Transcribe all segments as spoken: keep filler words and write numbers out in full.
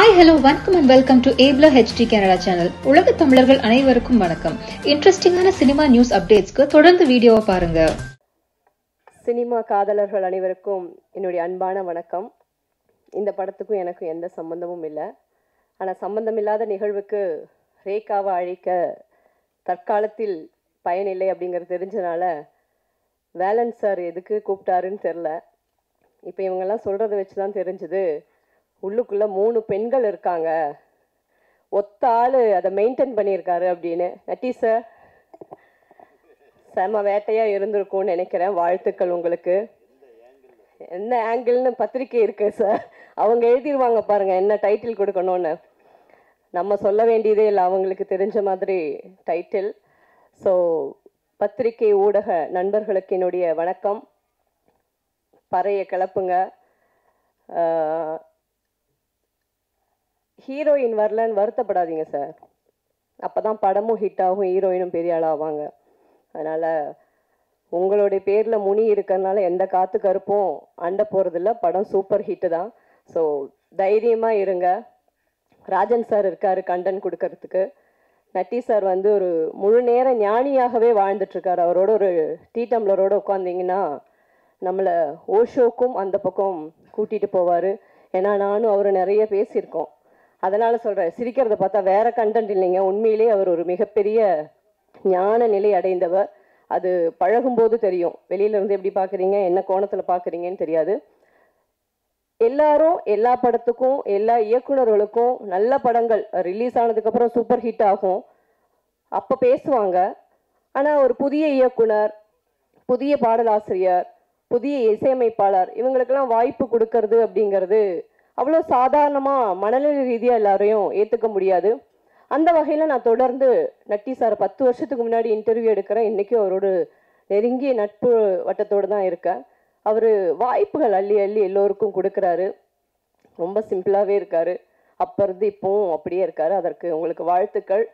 Hi, hello, வணக்கம் and welcome to Abler H D Canada channel. உலக தமிழர்கள் அனைவருக்கும் வணக்கம். இன்ட்ரெஸ்டிங்கான சினிமா நியூஸ் அப்டேட்ஸ்க்கு தொடர்ந்து வீடியோவை பாருங்க. சினிமா காதலர்கள் அனைவருக்கும் என்னுடைய அன்பான வணக்கம். இந்த படத்துக்கும் எனக்கு எந்த சம்பந்தமும் இல்லை. ஆனால் சம்பந்தமில்லாத நிகழ்வுக்கு ரேகாவை அழிக்க தற்காலத்தில் பயனில்லை அப்படிங்கிறது தெரிஞ்சனால வேலன் சார் எதுக்கு கூப்பிட்டாருன்னு தெரில. இப்போ இவங்கெல்லாம் சொல்கிறத வச்சு தான் தெரிஞ்சுது உள்ளுக்குள்ளே மூணு பெண்கள் இருக்காங்க, ஒத்த ஆள் அதை மெயின்டைன் பண்ணியிருக்காரு அப்படின்னு. நட்டி சார் செம வேட்டையாக இருந்திருக்கும்னு நினைக்கிறேன். வாழ்த்துக்கள் உங்களுக்கு. என்ன ஆங்கிள்னு பத்திரிக்கை இருக்கு சார், அவங்க எழுதிடுவாங்க பாருங்கள் என்ன டைட்டில் கொடுக்கணும்னு. நம்ம சொல்ல வேண்டியதே இல்லை, அவங்களுக்கு தெரிஞ்ச மாதிரி டைட்டில். ஸோ பத்திரிக்கை ஊடக நண்பர்களுக்கு என்னுடைய வணக்கம். பறைய கிளப்புங்க. ஹீரோயின் வரலன்னு வருத்தப்படாதீங்க சார், அப்போ தான் படமும் ஹிட் ஆகும், ஹீரோயினும் பெரிய ஆளாவாங்க. அதனால் உங்களுடைய பேரில் முனி இருக்கிறதுனால எந்த காற்று கருப்பும் அண்ட போகிறதில்ல, படம் சூப்பர் ஹிட்டு தான். ஸோ தைரியமாக இருங்க. ராஜன் சார் இருக்கார் கண்டென்ட் கொடுக்கறதுக்கு. நட்டி சார் வந்து ஒரு முழு நேர ஞானியாகவே வாழ்ந்துட்டுருக்கார். அவரோட ஒரு டீ டம்ளரோடு உட்காந்திங்கன்னா நம்மளை ஓஷோக்கும் அந்த பக்கம் கூட்டிகிட்டு போவார். ஏன்னா நானும் அவர் நிறைய பேசியிருக்கோம். அதனால் சொல்கிறேன், சிரிக்கிறத பார்த்தா வேறு கண்டென்ட் இல்லைங்க, உண்மையிலே அவர் ஒரு மிகப்பெரிய ஞான நிலை அடைந்தவர். அது பழகும்போது தெரியும். வெளியிலேருந்து எப்படி பார்க்குறீங்க, என்ன கோணத்தில் பார்க்குறீங்கன்னு தெரியாது. எல்லாரும் எல்லா படத்துக்கும் எல்லா இயக்குநர்களுக்கும் நல்ல படங்கள் ரிலீஸ் ஆனதுக்கப்புறம் சூப்பர் ஹிட் ஆகும், அப்போ பேசுவாங்க. ஆனால் ஒரு புதிய இயக்குனர், புதிய பாடலாசிரியர், புதிய இசையமைப்பாளர் இவங்களுக்கெல்லாம் வாய்ப்பு கொடுக்கறது அப்படிங்கிறது அவ்வளோ சாதாரணமாக மனநிலை ரீதியாக எல்லாரையும் ஏற்றுக்க முடியாது. அந்த வகையில் நான் தொடர்ந்து நட்டி சார் பத்து வருஷத்துக்கு முன்னாடி இன்டர்வியூ எடுக்கிறேன். இன்றைக்கும் அவரோட நெருங்கிய நட்பு வட்டத்தோடு தான் இருக்கேன். அவர் வாய்ப்புகள் அள்ளி அள்ளி எல்லோருக்கும் கொடுக்குறாரு. ரொம்ப சிம்பிளாகவே இருக்கார். அப்போ இருந்து இப்போவும் அப்படியே இருக்கார். அதற்கு உங்களுக்கு வாழ்த்துக்கள்.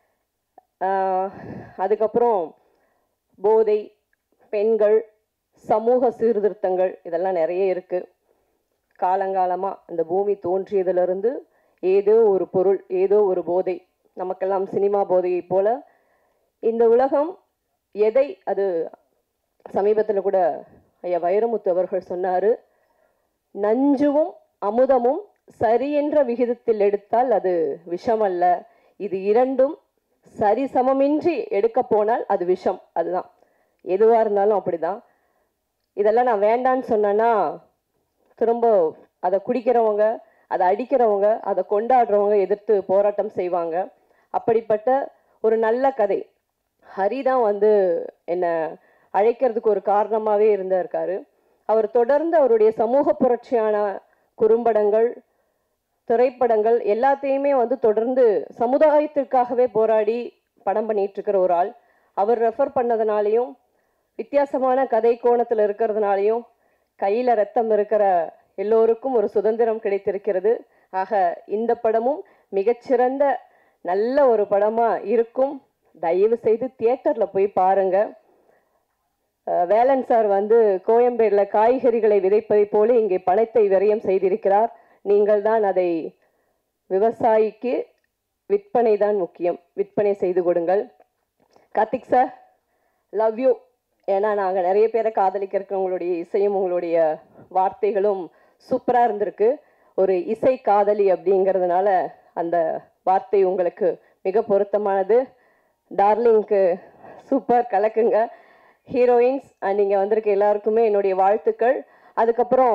அதுக்கப்புறம் போதை, பெண்கள், சமூக சீர்திருத்தங்கள் இதெல்லாம் நிறைய இருக்குது. காலங்காலமாக இந்த பூமி தோன்றியதிலிருந்து ஏதோ ஒரு பொருள், ஏதோ ஒரு போதை, நமக்கெல்லாம் சினிமா போதையை போல இந்த உலகம் எதை, அது சமீபத்தில் கூட ஐயா வைரமுத்து அவர்கள் சொன்னார், நஞ்சுவும் அமுதமும் சரி என்ற விகிதத்தில் எடுத்தால் அது விஷம் அல்ல, இது இரண்டும் சரி சமமின்றி எடுக்க போனால் அது விஷம். அதுதான் எதுவாக இருந்தாலும் அப்படிதான். இதெல்லாம் நான் வேண்டான்னு சொன்னேன்னா திரும்ப அதை குடிக்கிறவங்க, அதை அடிக்கிறவங்க, அதை கொண்டாடுறவங்க எதிர்த்து போராட்டம் செய்வாங்க. அப்படிப்பட்ட ஒரு நல்ல கதை ஹரி தான் வந்து என்னை அழைக்கிறதுக்கு ஒரு காரணமாகவே இருந்திருக்காரு. அவர் தொடர்ந்து அவருடைய சமூக புரட்சியான குறும்படங்கள், திரைப்படங்கள் எல்லாத்தையுமே வந்து தொடர்ந்து சமுதாயத்திற்காகவே போராடி படம் பண்ணிட்டு இருக்கிற ஒரு ஆள். அவர் ரெஃபர் பண்ணதுனாலையும் வித்தியாசமான கதை கோணத்தில் இருக்கிறதுனாலையும் கையில் ரத்தம் இருக்கிற எல்லோருக்கும் ஒரு சுதந்திரம் கிடைத்திருக்கிறது. ஆக இந்த படமும் மிகச்சிறந்த நல்ல ஒரு படமாக இருக்கும். தயவு செய்து தியேட்டரில் போய் பாருங்கள். வேலன் சார் வந்து கோயம்பேடில் காய்கறிகளை விதைப்பதை போல இங்கே பணத்தை விரயம் செய்திருக்கிறார். நீங்கள் தான் அதை, விவசாயிக்கு விற்பனை தான் முக்கியம், விற்பனை செய்து கொடுங்கள். Karthik sir, love you. ஏன்னா நாங்கள் நிறைய பேரை காதலிக்கிறதுக்கு உங்களுடைய இசையும் உங்களுடைய வார்த்தைகளும் சூப்பராக இருந்திருக்கு. ஒரு இசை காதலி அப்படிங்கிறதுனால அந்த வார்த்தை உங்களுக்கு மிக பொருத்தமானது. டார்லிங்க்கு சூப்பர், கலக்குங்க. ஹீரோயின்ஸ் நீங்கள் வந்திருக்க எல்லாருக்குமே என்னுடைய வாழ்த்துக்கள். அதுக்கப்புறம்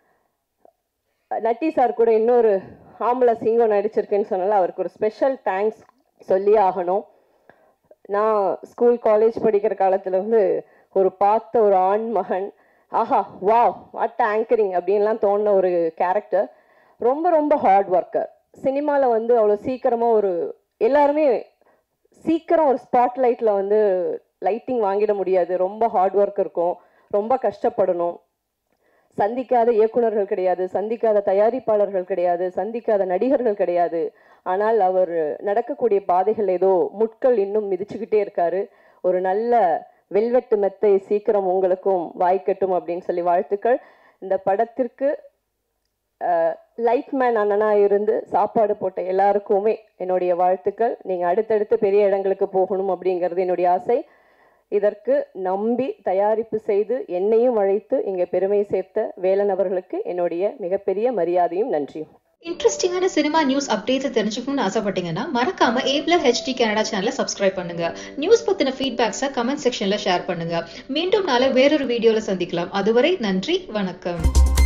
நட்டி சார் கூட இன்னொரு ஆம்பளை சிங்கம் நடிச்சிருக்குன்னு சொன்னால அவருக்கு ஒரு ஸ்பெஷல் தேங்க்ஸ் சொல்லி ஆகணும். நான் ஸ்கூல் காலேஜ் படிக்கிற காலத்துலேருந்து ஒரு பார்த்த ஒரு ஆண் மகன், ஆஹா வா வாட் ஆங்கரிங் அப்படின்லாம் தோணுன ஒரு கேரக்டர். ரொம்ப ரொம்ப ஹார்ட் ஒர்க்கர். சினிமாவில் வந்து அவ்வளோ சீக்கிரமாக ஒரு எல்லாருமே சீக்கிரம் ஒரு ஸ்பாட் லைட்டில் வந்து லைட்டிங் வாங்கிட முடியாது. ரொம்ப ஹார்ட் ஒர்க் இருக்கும், ரொம்ப கஷ்டப்படணும். சந்திக்காத இயக்குநர்கள் கிடையாது, சந்திக்காத தயாரிப்பாளர்கள் கிடையாது, சந்திக்காத நடிகர்கள் கிடையாது. ஆனால் அவர் நடக்கக்கூடிய பாதைகள் ஏதோ முட்கள் இன்னும் மிதிச்சுக்கிட்டே இருக்காரு. ஒரு நல்ல வெல்வெட்டு மெத்தை சீக்கிரம் உங்களுக்கும் வாய்க்கட்டும் அப்படின்னு சொல்லி வாழ்த்துக்கள். இந்த படத்திற்கு லைட் மேன் அண்ணனாக இருந்து சாப்பாடு போட்ட எல்லாருக்குமே என்னுடைய வாழ்த்துக்கள். நீங்கள் அடுத்தடுத்து பெரிய இடங்களுக்கு போகணும் அப்படிங்கிறது என்னுடைய ஆசை. இதற்கு நம்பி தயாரிப்பு செய்து என்னையும் அழைத்து இங்கே பெருமை சேர்த்த வேலன் அவர்களுக்கு என்னுடைய மிகப்பெரிய மரியாதையும் நன்றியும். இன்ட்ரெஸ்டிங்கான சினிமா நியூஸ் அப்டேட்ஸ் தெரிஞ்சுக்கணும்னு ஆசைப்பட்டீங்கன்னா மறக்காம ஏப்ல ஹெச்டி கனடா சேனலை சப்ஸ்கிரைப் பண்ணுங்க. நியூஸ் பத்தின ஃபீட்பேக்ஸை கமெண்ட் செக்ஷன்ல ஷேர் பண்ணுங்க. மீண்டும் நாளை வேறொரு வீடியோல சந்திக்கலாம். அதுவரை நன்றி, வணக்கம்.